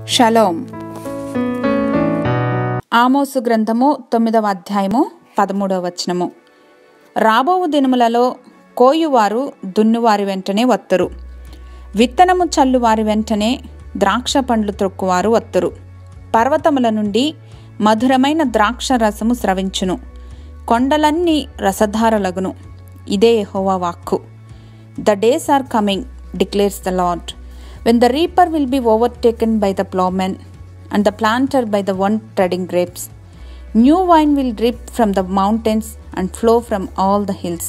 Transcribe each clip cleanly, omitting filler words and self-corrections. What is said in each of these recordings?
Shalom. ఆమోసు గ్రంథము 9వ అధ్యాయము 13వ వచనము. రాబోవు దినములలో కోయువారు దున్నువారి వెంటనే వత్తరు, విత్తనము చల్లువారి వెంటనే ద్రాక్ష పండ్లు త్రొక్కువారు వత్తరు. పర్వతముల నుండి మధురమైన ద్రాక్ష రసము స్రవించును, కొండలన్నీ రసధారలగును. ఇదే యెహోవా వాక్కు. The days are coming, declares the Lord, when the reaper will be overtaken by the plowman, and the planter by the one treading grapes. New wine will drip from the mountains and flow from all the hills.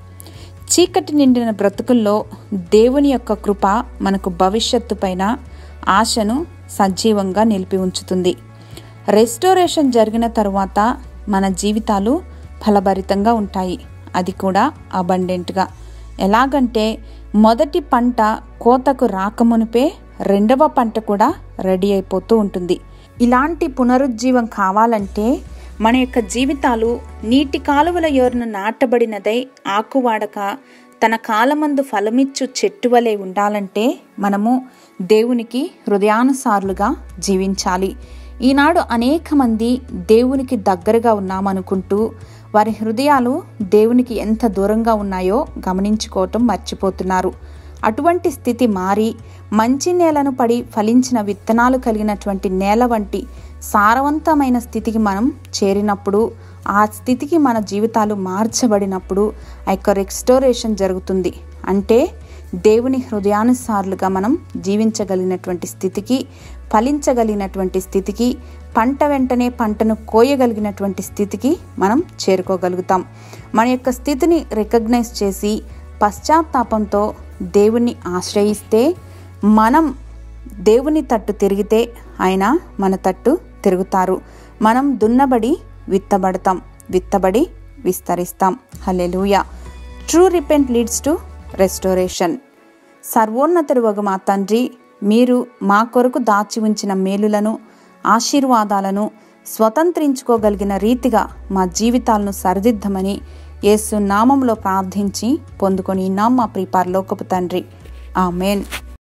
చీకటి నిండిన బ్రతుకుల్లో దేవుని యొక్క కృప మనకు భవిష్యత్తు పైన ఆశను సజీవంగా నిలిపి ఉంచుతుంది. రెస్టోరేషన్ జరిగిన తరువాత మన జీవితాలు ఫలభరితంగా ఉంటాయి, అది కూడా అబండెంట్గా. ఎలాగంటే మొదటి పంట కోతకు రాకమునిపే రెండవ పంట కూడా రెడీ అయిపోతూ ఉంటుంది. ఇలాంటి పునరుజ్జీవం కావాలంటే మన యొక్క జీవితాలు నీటి కాలువల యోరున నాటబడినదై ఆకువాడక తన కాలమందు ఫలమిచ్చు చెట్టు వలె ఉండాలంటే మనము దేవునికి హృదయానుసారులుగా జీవించాలి. ఈనాడు అనేక మంది దేవునికి దగ్గరగా ఉన్నామనుకుంటూ వారి హృదయాలు దేవునికి ఎంత దూరంగా ఉన్నాయో గమనించుకోవటం మర్చిపోతున్నారు. అటువంటి స్థితి మారి మంచి నేలను పడి ఫలించిన విత్తనాలు కలిగినటువంటి నేల వంటి సారవంతమైన స్థితికి మనం చేరినప్పుడు, ఆ స్థితికి మన జీవితాలు మార్చబడినప్పుడు ఆ యొక్క రెస్టోరేషన్ జరుగుతుంది. అంటే దేవుని హృదయానుసారులుగా మనం జీవించగలిగినటువంటి స్థితికి, ఫలించగలిగినటువంటి స్థితికి, పంట వెంటనే పంటను కోయగలిగినటువంటి స్థితికి మనం చేరుకోగలుగుతాం. మన యొక్క స్థితిని రికగ్నైజ్ చేసి పశ్చాత్తాపంతో దేవుణ్ణి ఆశ్రయిస్తే, మనం దేవుని తట్టు తిరిగితే ఆయన మన తట్టు తిరుగుతారు. మనం దున్నబడి విత్తబడతాం, విత్తబడి విస్తరిస్తాం. హల్లెలూయా. True repent leads to restoration. సర్వోన్నతుడు వగు మా తండ్రి, మీరు మా కొరకు దాచి ఉంచిన మేలులను, ఆశీర్వాదాలను స్వతంత్రించుకోగలిగిన రీతిగా మా జీవితాలను సరిదిద్దమని యేసు నామములో ప్రార్థించి పొందుకొని ఉన్నాం మా ప్రియ పరలోకపు తండ్రి. ఆమేన్.